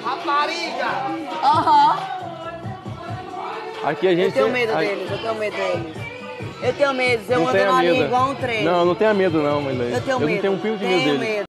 Rapariga! Aham. Aqui a gente... Eu tenho medo deles, eu tenho medo deles. Eu tenho medo, eu Não ando tenha na linha medo. igual um trem. Não, não tenha medo não, mas Eu tenho não medo. tenho um pingo de medo Tenho dele. medo.